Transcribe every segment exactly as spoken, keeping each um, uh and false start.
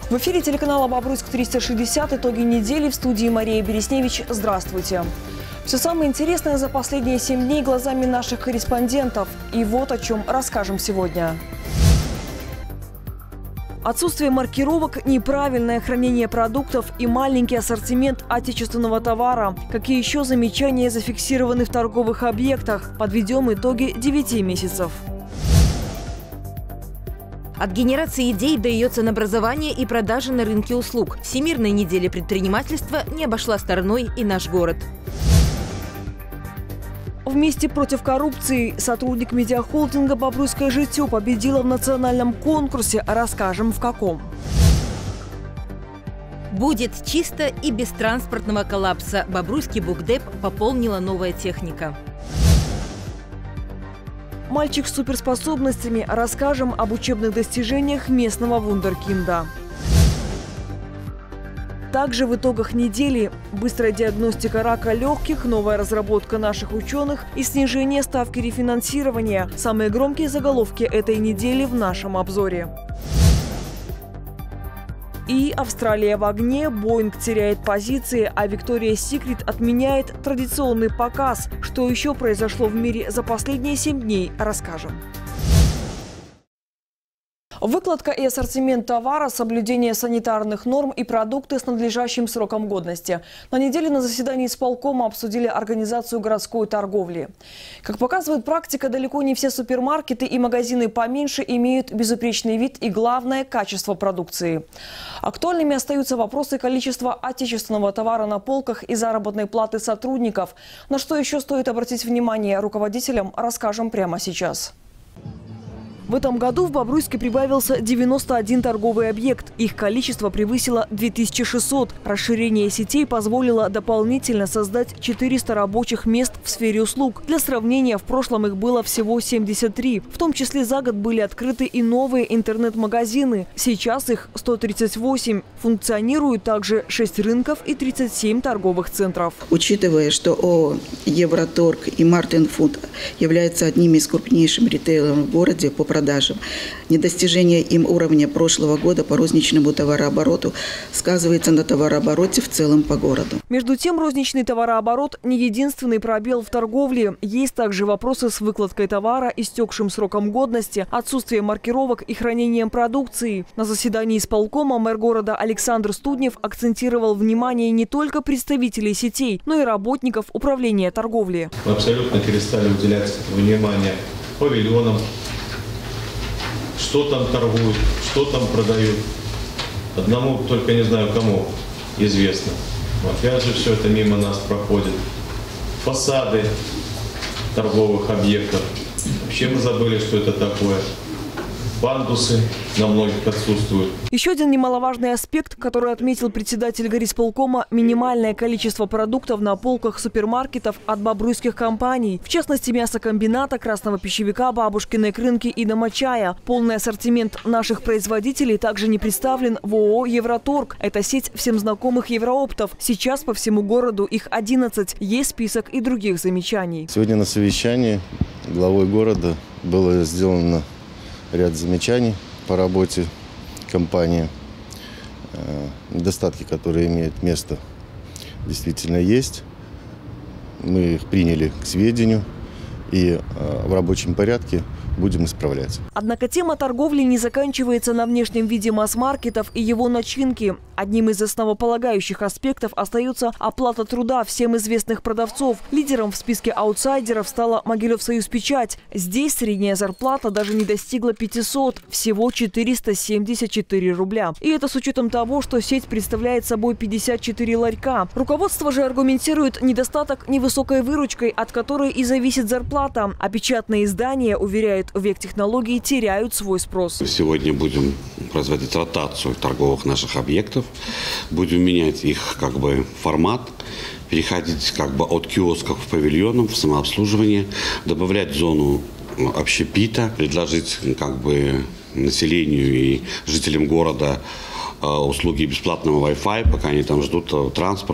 В эфире телеканала «Бобруйск триста шестьдесят». Итоги недели. В студии Мария Бересневич. Здравствуйте. Все самое интересное за последние семь дней глазами наших корреспондентов. И вот о чем расскажем сегодня. Отсутствие маркировок, неправильное хранение продуктов и маленький ассортимент отечественного товара. Какие еще замечания зафиксированы в торговых объектах? Подведем итоги девяти месяцев. От генерации идей до ее ценообразования и продажи на рынке услуг. Всемирная неделя предпринимательства не обошла стороной и наш город. Вместе против коррупции сотрудник медиахолдинга «Бобруйское житье» победила в национальном конкурсе. Расскажем, в каком. Будет чисто и без транспортного коллапса. Бобруйский букдеп пополнила новая техника. Мальчик с суперспособностями. Расскажем об учебных достижениях местного вундеркинда. Также в итогах недели быстрая диагностика рака легких, новая разработка наших ученых и снижение ставки рефинансирования. Самые громкие заголовки этой недели в нашем обзоре. И Австралия в огне, Боинг теряет позиции, а Victoria's Secret отменяет традиционный показ. Что еще произошло в мире за последние семь дней, расскажем. Выкладка и ассортимент товара, соблюдение санитарных норм и продукты с надлежащим сроком годности. На неделе на заседании исполкома обсудили организацию городской торговли. Как показывает практика, далеко не все супермаркеты и магазины поменьше имеют безупречный вид и, главное, качество продукции. Актуальными остаются вопросы количества отечественного товара на полках и заработной платы сотрудников. На что еще стоит обратить внимание руководителям, расскажем прямо сейчас. В этом году в Бобруйске прибавился девяносто один торговый объект. Их количество превысило две тысячи шестьсот. Расширение сетей позволило дополнительно создать четыреста рабочих мест в сфере услуг. Для сравнения, в прошлом их было всего семьдесят три. В том числе за год были открыты и новые интернет-магазины. Сейчас их сто тридцать восемь. Функционируют также шесть рынков и тридцать семь торговых центров. Учитывая, что ООО «Евроторг» и «Мартин Фуд» являются одними из крупнейших ритейлеров в городе по продажам, недостижение им уровня прошлого года по розничному товарообороту сказывается на товарообороте в целом по городу. Между тем, розничный товарооборот не единственный пробел в торговле. Есть также вопросы с выкладкой товара, истекшим сроком годности, отсутствие маркировок и хранением продукции. На заседании исполкома мэр города Александр Студнев акцентировал внимание не только представителей сетей, но и работников управления торговли. Мы абсолютно перестали уделять внимание павильонам, что там торгуют, что там продают. Одному только не знаю кому известно. Опять же все это мимо нас проходит. Фасады торговых объектов. Вообще мы забыли, что это такое. Пандусы на многих отсутствуют. Еще один немаловажный аспект, который отметил председатель горисполкома – минимальное количество продуктов на полках супермаркетов от бобруйских компаний. В частности, мясокомбината, красного пищевика, бабушкиной крынки и домочая. Полный ассортимент наших производителей также не представлен в ООО «Евроторг». Это сеть всем знакомых еврооптов. Сейчас по всему городу их одиннадцать. Есть список и других замечаний. Сегодня на совещании главой города было сделано ряд замечаний по работе компании. Недостатки, которые имеют место, действительно есть. Мы их приняли к сведению и в рабочем порядке будем исправлять. Однако тема торговли не заканчивается на внешнем виде масс-маркетов и его начинки. Одним из основополагающих аспектов остается оплата труда всем известных продавцов. Лидером в списке аутсайдеров стала Могилев-Союзпечать. Здесь средняя зарплата даже не достигла пятисот, всего четыреста семьдесят четыре рубля. И это с учетом того, что сеть представляет собой пятьдесят четыре ларька. Руководство же аргументирует недостаток невысокой выручкой, от которой и зависит зарплата. А печатные издания, уверяют, век технологий теряют свой спрос. Сегодня будем производить ротацию торговых наших объектов, будем менять их как бы формат, переходить как бы от киосков к павильонам, в самообслуживание, добавлять зону общепита, предложить как бы населению и жителям города услуги бесплатного Wi-Fi, пока они там ждут транспорта. В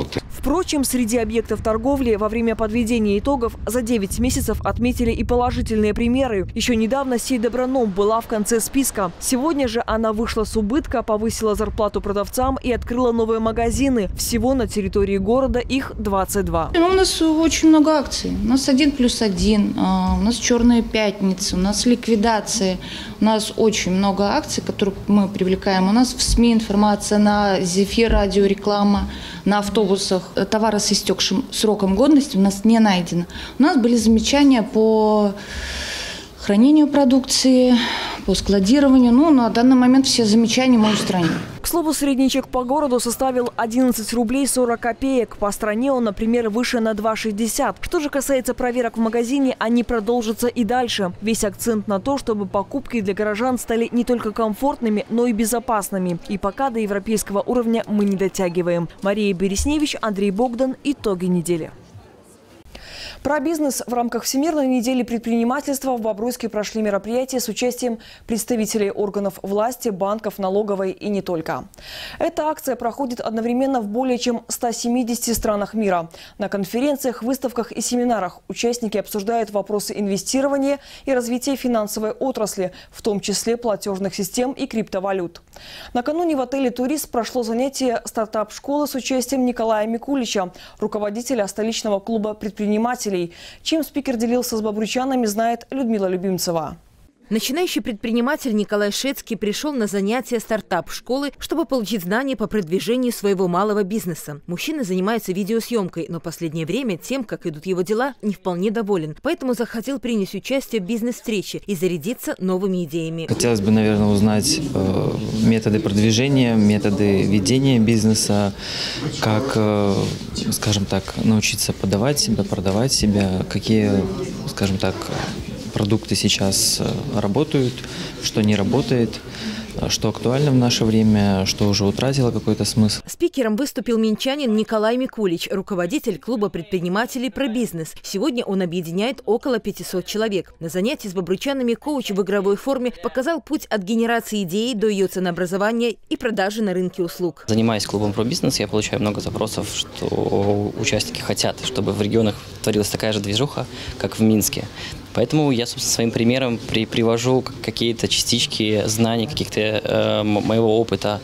Впрочем, среди объектов торговли во время подведения итогов за девять месяцев отметили и положительные примеры. Еще недавно Сейдоброном была в конце списка. Сегодня же она вышла с убытка, повысила зарплату продавцам и открыла новые магазины. Всего на территории города их двадцать два. У нас очень много акций. У нас один плюс один, у нас черные пятницы, у нас ликвидации. У нас очень много акций, которые мы привлекаем. У нас в СМИ информация на Зефир, радио, реклама, на автобусах. Товары с истекшим сроком годности у нас не найдено. У нас были замечания по хранению продукции, по складированию. Ну, на данный момент все замечания мы устранили. К слову, средний чек по городу составил одиннадцать рублей сорок копеек. По стране он, например, выше на два шестьдесят. Что же касается проверок в магазине, они продолжатся и дальше. Весь акцент на то, чтобы покупки для горожан стали не только комфортными, но и безопасными. И пока до европейского уровня мы не дотягиваем. Мария Бересневич, Андрей Богдан. Итоги недели. Про бизнес в рамках Всемирной недели предпринимательства в Бобруйске прошли мероприятия с участием представителей органов власти, банков, налоговой и не только. Эта акция проходит одновременно в более чем ста семидесяти странах мира. На конференциях, выставках и семинарах участники обсуждают вопросы инвестирования и развития финансовой отрасли, в том числе платежных систем и криптовалют. Накануне в отеле «Турист» прошло занятие стартап-школы с участием Николая Микулича, руководителя столичного клуба предпринимателей. Чем спикер делился с бобруйчанами, знает Людмила Любимцева. Начинающий предприниматель Николай Шецкий пришел на занятия стартап-школы, чтобы получить знания по продвижению своего малого бизнеса. Мужчина занимается видеосъемкой, но в последнее время тем, как идут его дела, не вполне доволен. Поэтому захотел принять участие в бизнес-встрече и зарядиться новыми идеями. Хотелось бы, наверное, узнать э, методы продвижения, методы ведения бизнеса, как, э, скажем так, научиться подавать себя, продавать себя, какие, скажем так, продукты сейчас работают, что не работает, что актуально в наше время, что уже утратило какой-то смысл. Спикером выступил минчанин Николай Микулич, руководитель клуба предпринимателей «Про бизнес». Сегодня он объединяет около пятисот человек. На занятии с бобруйчанами коуч в игровой форме показал путь от генерации идеи до ее ценообразования и продажи на рынке услуг. Занимаясь клубом «Про бизнес», я получаю много запросов, что участники хотят, чтобы в регионах творилась такая же движуха, как в Минске. Поэтому я, собственно, своим примером при, привожу какие-то частички знаний, каких-то э, моего опыта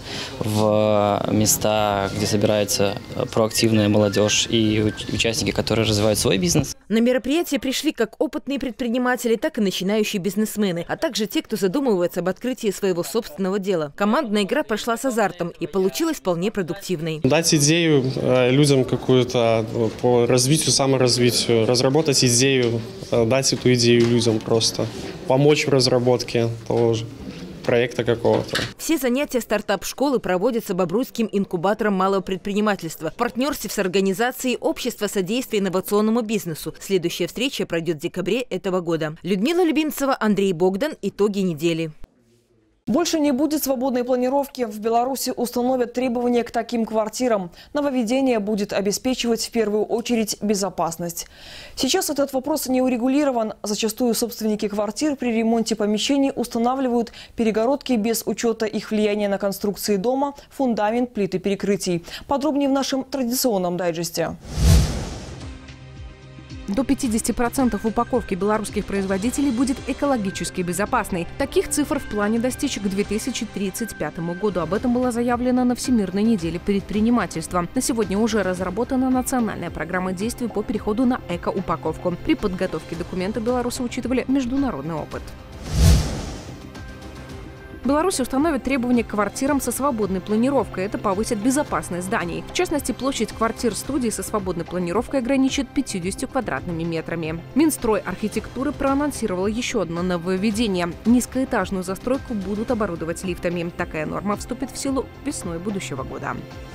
в места, где собирается проактивная молодежь и участники, которые развивают свой бизнес. На мероприятие пришли как опытные предприниматели, так и начинающие бизнесмены, а также те, кто задумывается об открытии своего собственного дела. Командная игра прошла с азартом и получилась вполне продуктивной. Дать идею э, людям какую-то по развитию, саморазвитию, разработать идею, э, дать эту идею идею людям просто, помочь в разработке того же проекта какого-то. Все занятия стартап-школы проводятся Бобруйским инкубатором малого предпринимательства в партнерстве с организацией Общества содействия инновационному бизнесу. Следующая встреча пройдет в декабре этого года. Людмила Любимцева, Андрей Богдан. Итоги недели. Больше не будет свободной планировки. В Беларуси установят требования к таким квартирам. Нововведение будет обеспечивать в первую очередь безопасность. Сейчас этот вопрос не урегулирован. Зачастую собственники квартир при ремонте помещений устанавливают перегородки без учета их влияния на конструкции дома, фундамент, плиты перекрытий. Подробнее в нашем традиционном дайджесте. До пятидесяти процентов упаковки белорусских производителей будет экологически безопасной. Таких цифр в плане достичь к две тысячи тридцать пятому году. Об этом было заявлено на Всемирной неделе предпринимательства. На сегодня уже разработана национальная программа действий по переходу на экоупаковку. При подготовке документа белорусы учитывали международный опыт. Беларусь установит требования к квартирам со свободной планировкой. Это повысит безопасность зданий. В частности, площадь квартир-студий со свободной планировкой ограничит пятьюдесятью квадратными метрами. Минстрой архитектуры проанонсировал еще одно нововведение. Низкоэтажную застройку будут оборудовать лифтами. Такая норма вступит в силу весной будущего года.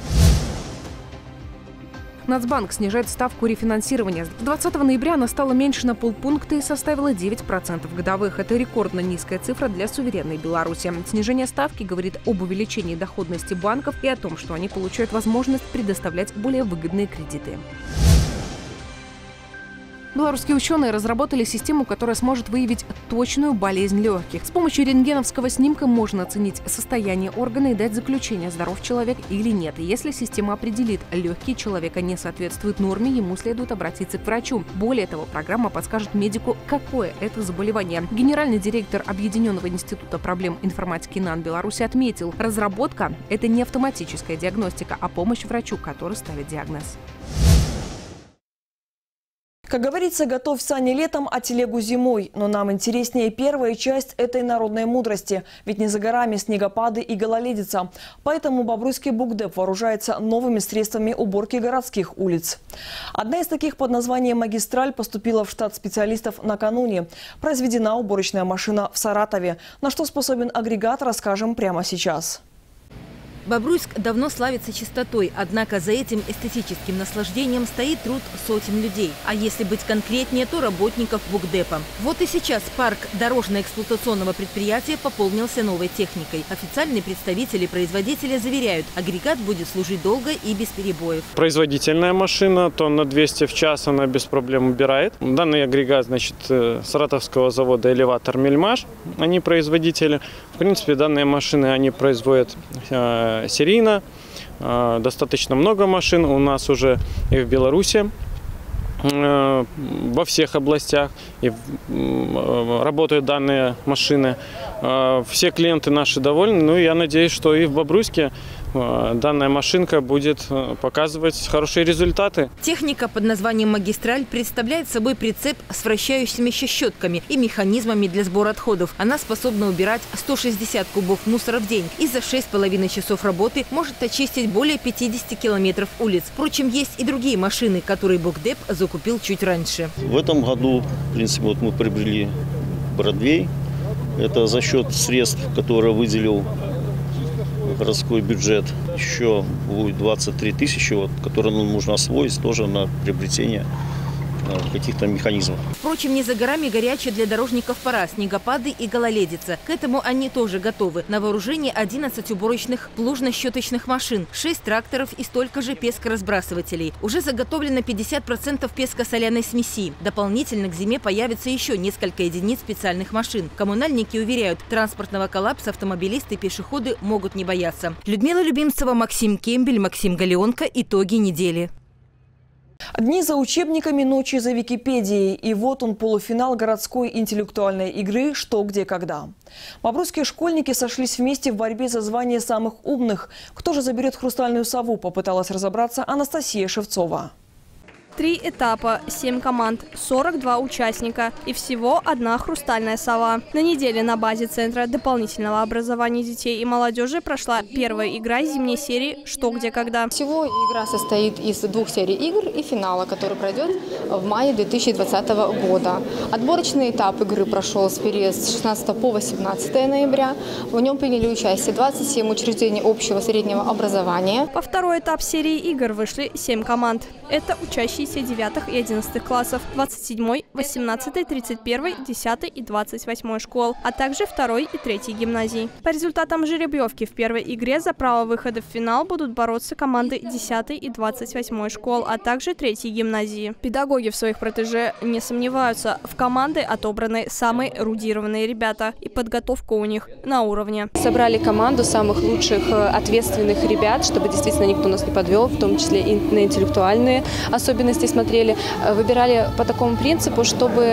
Нацбанк снижает ставку рефинансирования. С двадцатого ноября она стала меньше на полпункта и составила девять процентов годовых. Это рекордно низкая цифра для суверенной Беларуси. Снижение ставки говорит об увеличении доходности банков и о том, что они получают возможность предоставлять более выгодные кредиты. Белорусские ученые разработали систему, которая сможет выявить точную болезнь легких. С помощью рентгеновского снимка можно оценить состояние органа и дать заключение, здоров человек или нет. И если система определит, легкие человека не соответствуют норме, ему следует обратиться к врачу. Более того, программа подскажет медику, какое это заболевание. Генеральный директор Объединенного института проблем информатики НАН Беларуси отметил, разработка – это не автоматическая диагностика, а помощь врачу, который ставит диагноз. Как говорится, готовь сани летом, а телегу зимой. Но нам интереснее первая часть этой народной мудрости. Ведь не за горами снегопады и гололедица. Поэтому Бобруйский БукДеп вооружается новыми средствами уборки городских улиц. Одна из таких под названием «Магистраль» поступила в штат специалистов накануне. Произведена уборочная машина в Саратове. На что способен агрегат, расскажем прямо сейчас. Бобруйск давно славится чистотой, однако за этим эстетическим наслаждением стоит труд сотен людей. А если быть конкретнее, то работников БукДепа. Вот и сейчас парк дорожно-эксплуатационного предприятия пополнился новой техникой. Официальные представители производителя заверяют, агрегат будет служить долго и без перебоев. Производительная машина, тонна двести в час, она без проблем убирает. Данный агрегат, значит, саратовского завода «Элеватор Мельмаш», они производители. В принципе, данные машины они производят серийно, достаточно много машин у нас уже и в Беларуси, во всех областях и работают данные машины. Все клиенты наши довольны, ну и я надеюсь, что и в Бобруйске данная машинка будет показывать хорошие результаты. Техника под названием «Магистраль» представляет собой прицеп с вращающимися щетками и механизмами для сбора отходов. Она способна убирать сто шестьдесят кубов мусора в день и за шесть с половиной часов работы может очистить более пятидесяти километров улиц. Впрочем, есть и другие машины, которые БукДеп закупил чуть раньше. В этом году, в принципе, вот мы приобрели Бродвей. Это за счет средств, которые выделил городской бюджет. Еще будет двадцать три тысячи, вот, которые нам нужно освоить тоже на приобретение каких-то механизмов. Впрочем, не за горами горячая для дорожников пора, снегопады и гололедица. К этому они тоже готовы. На вооружении одиннадцать уборочных плужно-щеточных машин, шесть тракторов и столько же пескоразбрасывателей. Уже заготовлено пятьдесят процентов песко-соляной смеси. Дополнительно к зиме появится еще несколько единиц специальных машин. Коммунальники уверяют, транспортного коллапса автомобилисты и пешеходы могут не бояться. Людмила Любимцева, Максим Кембель, Максим Галеонко. Итоги недели. Дни за учебниками, ночи за Википедией. И вот он, полуфинал городской интеллектуальной игры «Что, где, когда». Бобруйские школьники сошлись вместе в борьбе за звание самых умных. Кто же заберет хрустальную сову, попыталась разобраться Анастасия Шевцова. Три этапа, семь команд, сорок два участника и всего одна хрустальная сова. На неделе на базе Центра дополнительного образования детей и молодежи прошла первая игра зимней серии «Что, где, когда». Всего игра состоит из двух серий игр и финала, который пройдет в мае две тысячи двадцатого года. Отборочный этап игры прошел с периода с шестнадцатого по восемнадцатое ноября. В нем приняли участие двадцать семь учреждений общего среднего образования. По второй этап серии игр вышли семь команд. Это учащиеся девятых и одиннадцатых классов, двадцать седьмой, восемнадцатой, тридцать первой, десятой и двадцать восьмой школ, а также второй и третьей гимназии. По результатам жеребьевки в первой игре за право выхода в финал будут бороться команды десятой и двадцать восьмой школ, а также третьей гимназии. Педагоги в своих протеже не сомневаются. В команды отобраны самые эрудированные ребята, и подготовка у них на уровне. Собрали команду самых лучших ответственных ребят, чтобы действительно никто нас не подвел, в том числе и на интеллектуальные особенности смотрели. Выбирали по такому принципу, чтобы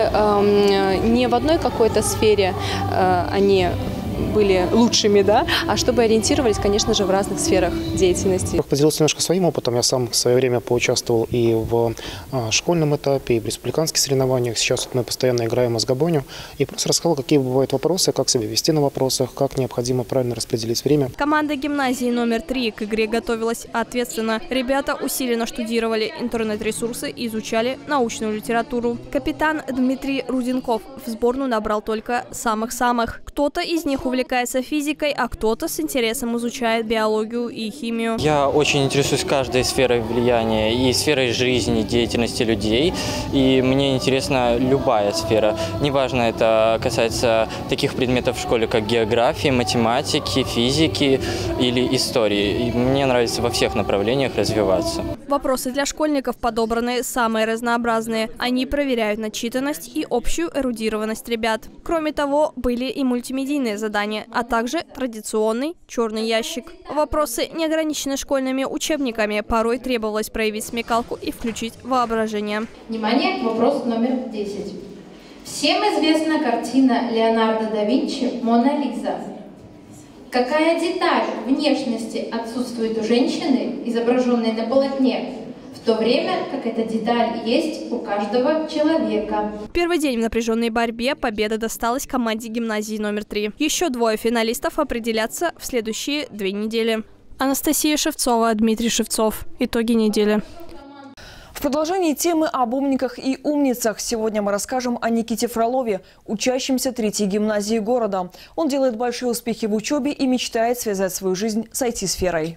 э, не в одной какой-то сфере э, они были лучшими, да, а чтобы ориентировались, конечно же, в разных сферах деятельности. Поделился немножко своим опытом. Я сам в свое время поучаствовал и в а, школьном этапе, и в республиканских соревнованиях. Сейчас вот мы постоянно играем в мозгобойню. И просто рассказал, какие бывают вопросы, как себя вести на вопросах, как необходимо правильно распределить время. Команда гимназии номер три к игре готовилась ответственно. Ребята усиленно штудировали интернет-ресурсы и изучали научную литературу. Капитан Дмитрий Руденков в сборную набрал только самых-самых. Кто-то из них увлекается физикой, а кто-то с интересом изучает биологию и химию. Я очень интересуюсь каждой сферой влияния и сферой жизни, деятельности людей. И мне интересна любая сфера. Неважно, это касается таких предметов в школе, как география, математики, физики или истории. И мне нравится во всех направлениях развиваться. Вопросы для школьников подобраны самые разнообразные. Они проверяют начитанность и общую эрудированность ребят. Кроме того, были и мультимедийные задания, а также традиционный черный ящик. Вопросы не ограничены школьными учебниками. Порой требовалось проявить смекалку и включить воображение. Внимание, вопрос номер десять. Всем известна картина Леонардо да Винчи «Мона Лиза». Какая деталь внешности отсутствует у женщины, изображенной на полотне, в то время как эта деталь есть у каждого человека? Первый день в напряженной борьбе победа досталась команде гимназии номер три. Еще двое финалистов определятся в следующие две недели. Анастасия Шевцова, Дмитрий Шевцов. Итоги недели. В продолжении темы об умниках и умницах сегодня мы расскажем о Никите Фролове, учащемся третьей гимназии города. Он делает большие успехи в учебе и мечтает связать свою жизнь с ай ти-сферой.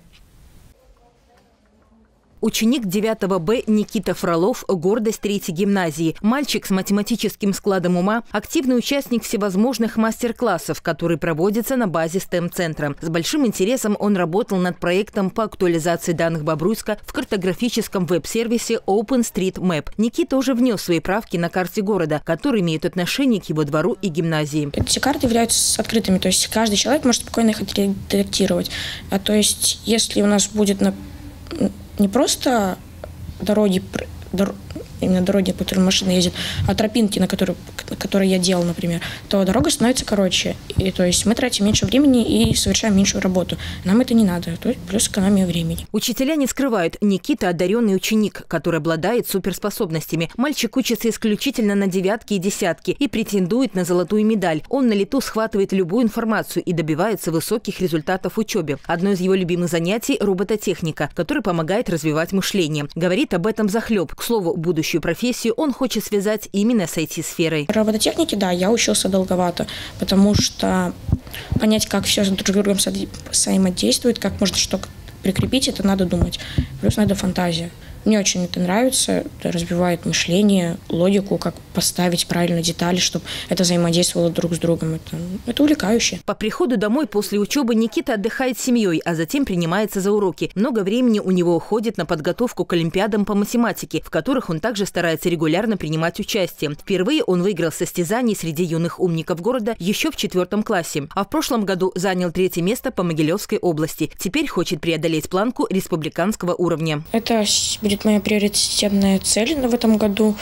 Ученик девятого Б Никита Фролов – гордость третьей гимназии. Мальчик с математическим складом ума – активный участник всевозможных мастер-классов, которые проводятся на базе стэм-центра. С большим интересом он работал над проектом по актуализации данных Бобруйска в картографическом веб-сервисе OpenStreetMap. Никита уже внес свои правки на карте города, которые имеют отношение к его двору и гимназии. Эти карты являются открытыми, то есть каждый человек может спокойно их отредактировать. А то есть если у нас будет на не просто дороги, дор, именно дороги, по которым машины ездят, а тропинки, на которые, которые я делал, например, то дорога становится короче. И, то есть мы тратим меньше времени и совершаем меньшую работу. Нам это не надо, то есть плюс экономия времени. Учителя не скрывают, Никита – одаренный ученик, который обладает суперспособностями. Мальчик учится исключительно на девятки и десятки и претендует на золотую медаль. Он на лету схватывает любую информацию и добивается высоких результатов в учебе. Одно из его любимых занятий – робототехника, которая помогает развивать мышление. Говорит об этом захлеб. К слову, будущую профессию он хочет связать именно с ай ти-сферой. Робототехники, да, я учился долговато, потому что понять, как все друг с другом взаимодействует, как можно что прикрепить, это надо думать. Плюс надо фантазия. Мне очень это нравится, это разбивает мышление, логику, как поставить правильно детали, чтобы это взаимодействовало друг с другом. Это, это увлекающе. По приходу домой после учебы Никита отдыхает с семьей, а затем принимается за уроки. Много времени у него уходит на подготовку к олимпиадам по математике, в которых он также старается регулярно принимать участие. Впервые он выиграл состязание среди юных умников города еще в четвертом классе. А в прошлом году занял третье место по Могилевской области. Теперь хочет преодолеть планку республиканского уровня. Это будет моя приоритетная цель в этом году.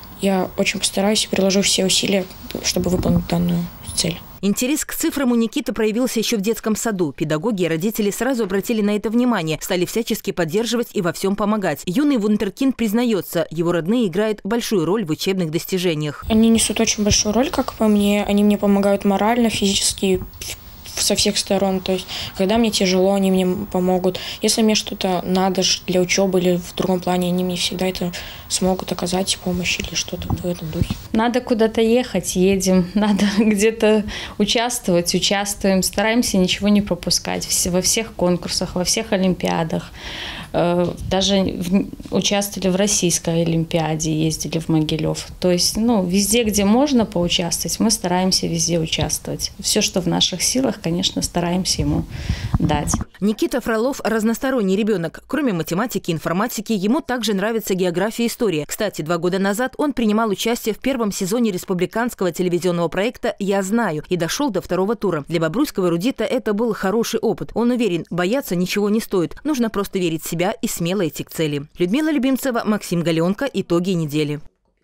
Я очень постараюсь и приложу все усилия, чтобы выполнить данную цель. Интерес к цифрам у Никиты проявился еще в детском саду. Педагоги и родители сразу обратили на это внимание, стали всячески поддерживать и во всем помогать. Юный вундеркинд признается, его родные играют большую роль в учебных достижениях. Они несут очень большую роль, как по мне. Они мне помогают морально, физически, со всех сторон. То есть, когда мне тяжело, они мне помогут. Если мне что-то надо для учебы или в другом плане, они мне всегда это смогут оказать помощь или что-то в этом духе. Надо куда-то ехать, едем. Надо где-то участвовать, участвуем. Стараемся ничего не пропускать. Во всех конкурсах, во всех олимпиадах. Даже участвовали в российской олимпиаде, ездили в Могилев. То есть, ну, везде, где можно поучаствовать, мы стараемся везде участвовать. Все, что в наших силах, конечно, стараемся ему дать. Никита Фролов – разносторонний ребенок. Кроме математики и информатики, ему также нравится география и история. Кстати, два года назад он принимал участие в первом сезоне республиканского телевизионного проекта «Я знаю» и дошел до второго тура. Для бобруйского эрудита это был хороший опыт. Он уверен, бояться ничего не стоит. Нужно просто верить в себя и смело идти к цели. Людмила Любимцева, Максим Галенко. Итоги недели.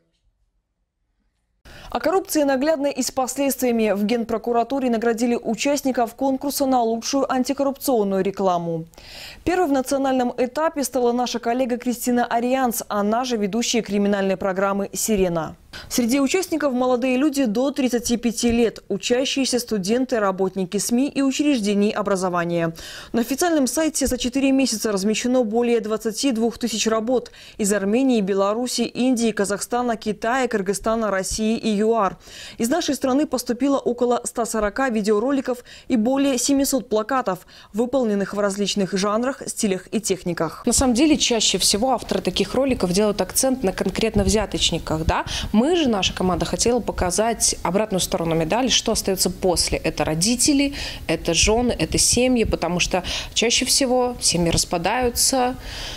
О коррупции наглядно и с последствиями в Генпрокуратуре наградили участников конкурса на лучшую антикоррупционную рекламу. Первой в национальном этапе стала наша коллега Кристина Арианс, она же ведущая криминальной программы «Сирена». Среди участников молодые люди до тридцати пяти лет, учащиеся студенты, работники СМИ и учреждений образования. На официальном сайте за четыре месяца размещено более двадцати двух тысяч работ из Армении, Беларуси, Индии, Казахстана, Китая, Кыргызстана, России и ЮАР. Из нашей страны поступило около ста сорока видеороликов и более семисот плакатов, выполненных в различных жанрах, стилях и техниках. На самом деле, чаще всего авторы таких роликов делают акцент на конкретно взяточниках, да? Мы же, наша команда, хотела показать обратную сторону медали, что остается после. Это родители, это жены, это семьи, потому что чаще всего семьи распадаются,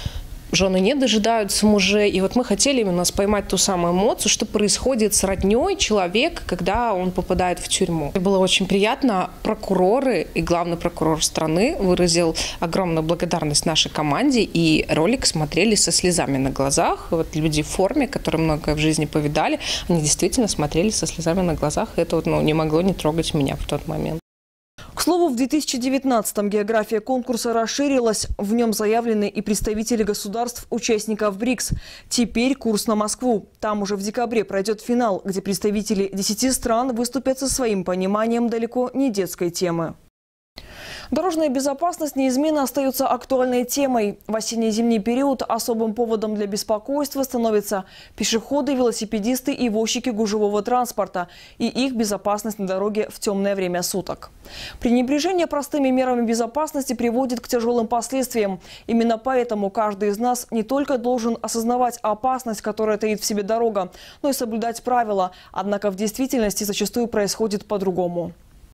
жены не дожидаются мужей. И вот мы хотели именно поймать ту самую эмоцию, что происходит с родней человека, когда он попадает в тюрьму. И было очень приятно. Прокуроры и главный прокурор страны выразил огромную благодарность нашей команде. И ролик смотрели со слезами на глазах. Вот люди в форме, которые многое в жизни повидали, они действительно смотрели со слезами на глазах. Это вот, ну, не могло не трогать меня в тот момент. К слову, в две тысячи девятнадцатом география конкурса расширилась. В нем заявлены и представители государств-участников БРИКС. Теперь курс на Москву. Там уже в декабре пройдет финал, где представители десяти стран выступят со своим пониманием далеко не детской темы. Дорожная безопасность неизменно остается актуальной темой. В осенне-зимний период особым поводом для беспокойства становятся пешеходы, велосипедисты и возчики гужевого транспорта и их безопасность на дороге в темное время суток. Пренебрежение простыми мерами безопасности приводит к тяжелым последствиям. Именно поэтому каждый из нас не только должен осознавать опасность, которая таит в себе дорога, но и соблюдать правила. Однако в действительности зачастую происходит по-другому.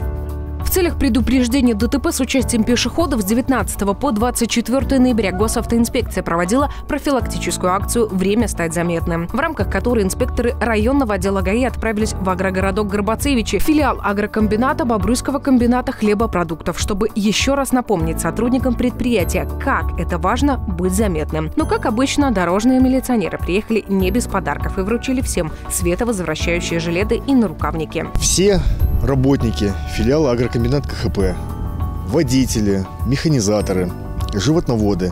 В целях предупреждения ДТП с участием пешеходов с девятнадцатого по двадцать четвёртое ноября госавтоинспекция проводила профилактическую акцию «Время стать заметным», в рамках которой инспекторы районного отдела ГАИ отправились в агрогородок Горбацевичи, филиал агрокомбината Бобруйского комбината хлебопродуктов, чтобы еще раз напомнить сотрудникам предприятия, как это важно быть заметным. Но, как обычно, дорожные милиционеры приехали не без подарков и вручили всем световозвращающие жилеты и нарукавники. Все работники филиала агрокомбината КХП, водители, механизаторы, животноводы,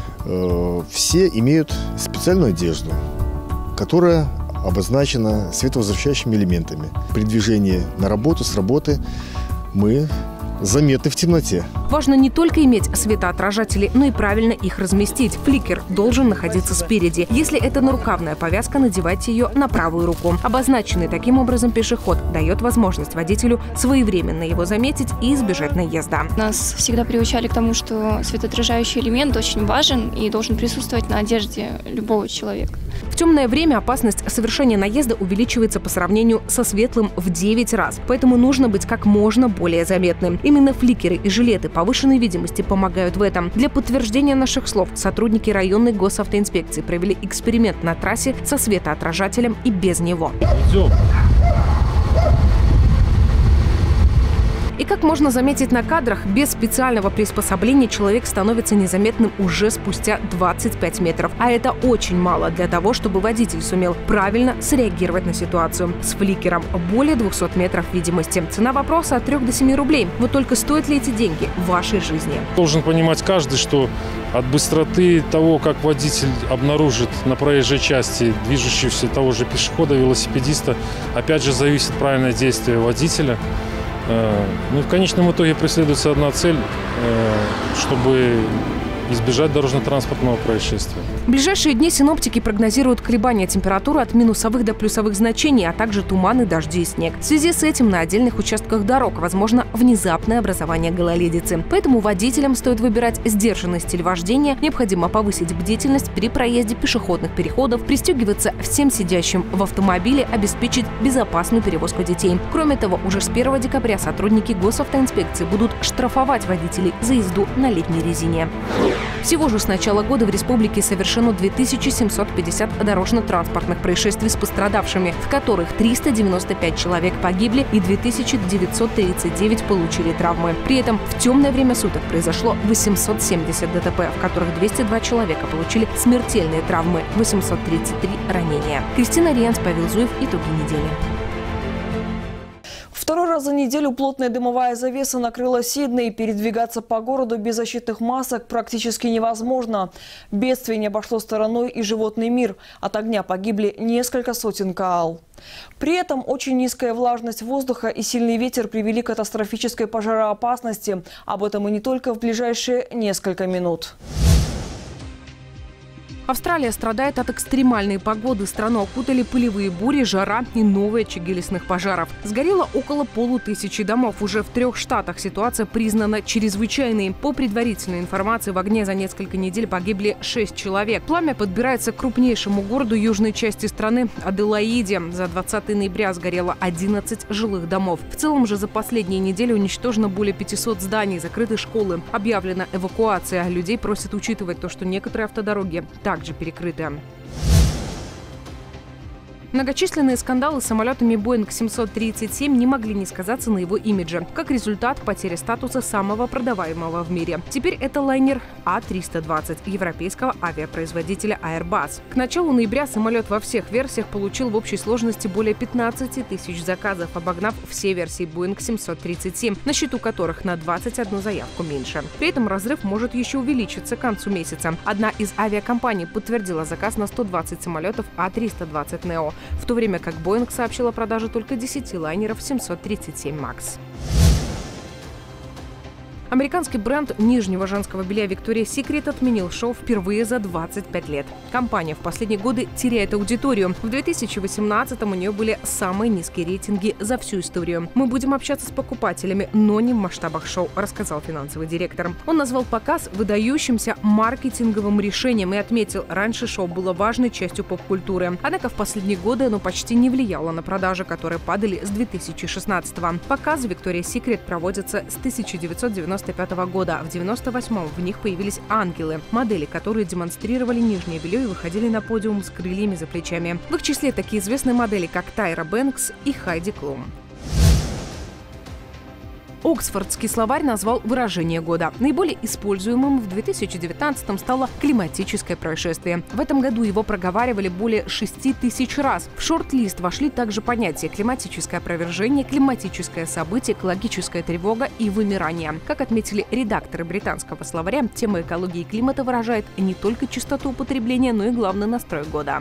э, все имеют специальную одежду, которая обозначена световозвращающими элементами. При движении на работу, с работы мы заметны в темноте. Важно не только иметь светоотражатели, но и правильно их разместить. Фликер должен находиться спереди. Если это нарукавная повязка, надевайте ее на правую руку. Обозначенный таким образом пешеход дает возможность водителю своевременно его заметить и избежать наезда. Нас всегда приучали к тому, что светоотражающий элемент очень важен и должен присутствовать на одежде любого человека. В темное время опасность совершения наезда увеличивается по сравнению со светлым в девять раз. Поэтому нужно быть как можно более заметным. Именно фликеры и жилеты повышенной видимости помогают в этом. Для подтверждения наших слов сотрудники районной госавтоинспекции провели эксперимент на трассе со светоотражателем и без него. Идем. И как можно заметить на кадрах, без специального приспособления человек становится незаметным уже спустя двадцать пять метров. А это очень мало для того, чтобы водитель сумел правильно среагировать на ситуацию. С фликером более двухсот метров видимости. Цена вопроса от трёх до семи рублей. Вот только стоят ли эти деньги в вашей жизни? Должен понимать каждый, что от быстроты того, как водитель обнаружит на проезжей части движущегося того же пешехода, велосипедиста, опять же зависит правильное действие водителя. Ну, в конечном итоге преследуется одна цель, чтобы избежать дорожно-транспортного происшествия. В ближайшие дни синоптики прогнозируют колебания температуры от минусовых до плюсовых значений, а также туманы, дожди и снег. В связи с этим на отдельных участках дорог возможно внезапное образование гололедицы. Поэтому водителям стоит выбирать сдержанный стиль вождения, необходимо повысить бдительность при проезде пешеходных переходов, пристегиваться всем сидящим в автомобиле, обеспечить безопасную перевозку детей. Кроме того, уже с первого декабря сотрудники госавтоинспекции будут штрафовать водителей за езду на летней резине. Всего же с начала года в республике совершено две тысячи семьсот пятьдесят дорожно-транспортных происшествий с пострадавшими, в которых триста девяносто пять человек погибли и две тысячи девятьсот тридцать девять получили травмы. При этом в темное время суток произошло восемьсот семьдесят ДТП, в которых двести два человека получили смертельные травмы, восемьсот тридцать три ранения. Кристина Рианс, Павел Зуев. Итоги недели. Второй раз за неделю плотная дымовая завеса накрыла Сидней. Передвигаться по городу без защитных масок практически невозможно. Бедствие не обошло стороной и животный мир. От огня погибли несколько сотен коал. При этом очень низкая влажность воздуха и сильный ветер привели к катастрофической пожароопасности. Об этом и не только в ближайшие несколько минут. Австралия страдает от экстремальной погоды. Страну окутали пылевые бури, жара и новые очаги лесных пожаров. Сгорело около полутысячи домов. Уже в трех штатах ситуация признана чрезвычайной. По предварительной информации, в огне за несколько недель погибли шесть человек. Пламя подбирается к крупнейшему городу южной части страны – Аделаиде. За двадцатое ноября сгорело одиннадцать жилых домов. В целом же за последние недели уничтожено более пятисот зданий, закрыты школы. Объявлена эвакуация. Людей просят учитывать то, что некоторые автодороги так также перекрыты. Многочисленные скандалы с самолетами Боинг семьсот тридцать семь не могли не сказаться на его имидже. Как результат, потеря статуса самого продаваемого в мире. Теперь это лайнер А триста двадцать европейского авиапроизводителя Airbus. К началу ноября самолет во всех версиях получил в общей сложности более пятнадцати тысяч заказов, обогнав все версии Боинг семьсот тридцать семь, на счету которых на двадцать одну заявку меньше. При этом разрыв может еще увеличиться к концу месяца. Одна из авиакомпаний подтвердила заказ на сто двадцать самолетов А триста двадцать нео, в то время как Боинг сообщил о продаже только десяти лайнеров семьсот тридцать семь макс. Американский бренд нижнего женского белья Victoria's Secret отменил шоу впервые за двадцать пять лет. Компания в последние годы теряет аудиторию. В две тысячи восемнадцатом у нее были самые низкие рейтинги за всю историю. «Мы будем общаться с покупателями, но не в масштабах шоу», рассказал финансовый директор. Он назвал показ выдающимся маркетинговым решением и отметил, раньше шоу было важной частью поп-культуры. Однако в последние годы оно почти не влияло на продажи, которые падали с две тысячи шестнадцатого. Показы Victoria's Secret проводятся с тысяча девятьсот девяносто пятого года. В девяносто восьмом в них появились ангелы, модели, которые демонстрировали нижнее белье и выходили на подиум с крыльями за плечами. В их числе такие известные модели, как Тайра Бэнкс и Хайди Клум. Оксфордский словарь назвал выражение года. Наиболее используемым в две тысячи девятнадцатом стало климатическое происшествие. В этом году его проговаривали более шести тысяч раз. В шорт-лист вошли также понятия климатическое опровержение, климатическое событие, экологическая тревога и вымирание. Как отметили редакторы британского словаря, тема экологии и климата выражает не только частоту употребления, но и главный настрой года.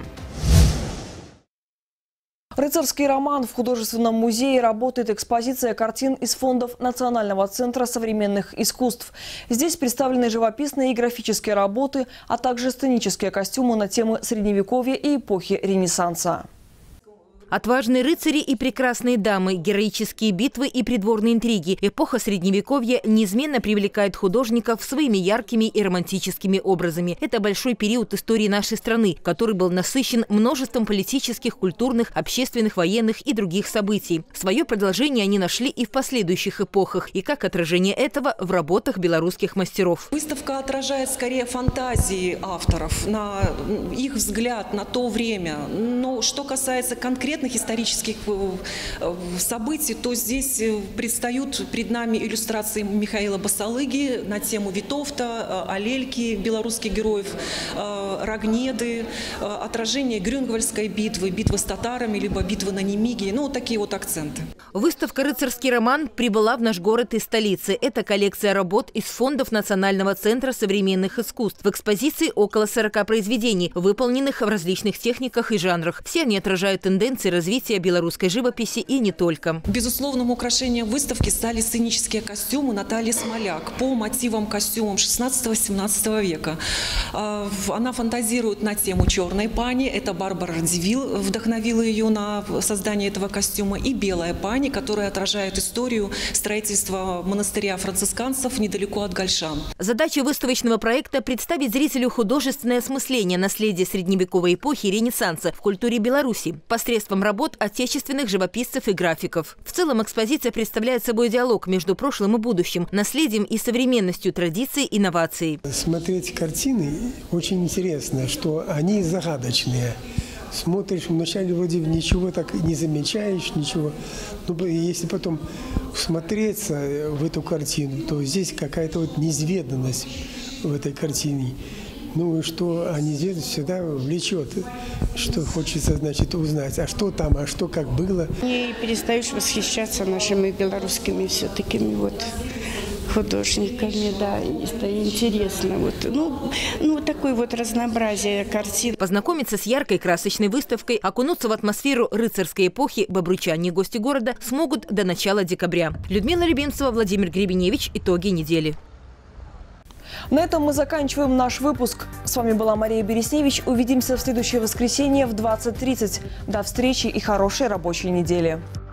Рыцарский роман. В художественном музее работает экспозиция картин из фондов Национального центра современных искусств. Здесь представлены живописные и графические работы, а также сценические костюмы на темы Средневековья и эпохи Ренессанса. Отважные рыцари и прекрасные дамы, героические битвы и придворные интриги. Эпоха Средневековья неизменно привлекает художников своими яркими и романтическими образами. Это большой период истории нашей страны, который был насыщен множеством политических, культурных, общественных, военных и других событий. Свое продолжение они нашли и в последующих эпохах, и как отражение этого в работах белорусских мастеров. Выставка отражает скорее фантазии авторов, на их взгляд на то время. Но что касается конкретных исторических событий, то здесь предстают перед нами иллюстрации Михаила Басалыги на тему Витовта, Алельки, белорусских героев, Рогнеды, отражение Грюнгвальдской битвы, битвы с татарами, либо битвы на Немиге. Ну, вот такие вот акценты. Выставка «Рыцарский роман» прибыла в наш город из столицы. Это коллекция работ из фондов Национального центра современных искусств. В экспозиции около сорока произведений, выполненных в различных техниках и жанрах. Все они отражают тенденции развития белорусской живописи и не только. Безусловным украшением выставки стали сценические костюмы Натальи Смоляк по мотивам костюмам шестнадцатого-семнадцатого века. Она фантазирует на тему черной пани. Это Барбара Радзивилл вдохновила ее на создание этого костюма. И белая пани, которая отражает историю строительства монастыря францисканцев недалеко от Гальшан. Задача выставочного проекта – представить зрителю художественное осмысление наследия средневековой эпохи и Ренессанса в культуре Беларуси посредством работ отечественных живописцев и графиков. В целом экспозиция представляет собой диалог между прошлым и будущим, наследием и современностью традиций и инноваций. Смотреть картины очень интересно, что они загадочные. Смотришь, вначале вроде ничего так не замечаешь, ничего. Но если потом всмотреться в эту картину, то здесь какая-то вот неизведанность в этой картине. Ну и что они делают, всегда влечет, что хочется, значит, узнать, а что там, а что как было. Не перестаешь восхищаться нашими белорусскими все-такими вот художниками, да, интересно. Вот. Ну, ну, такое вот разнообразие картин. Познакомиться с яркой красочной выставкой, окунуться в атмосферу рыцарской эпохи бобруйчане и гости города смогут до начала декабря. Людмила Любимцева, Владимир Гребеневич. Итоги недели. На этом мы заканчиваем наш выпуск. С вами была Мария Бересневич. Увидимся в следующее воскресенье в двадцать тридцать. До встречи и хорошей рабочей недели.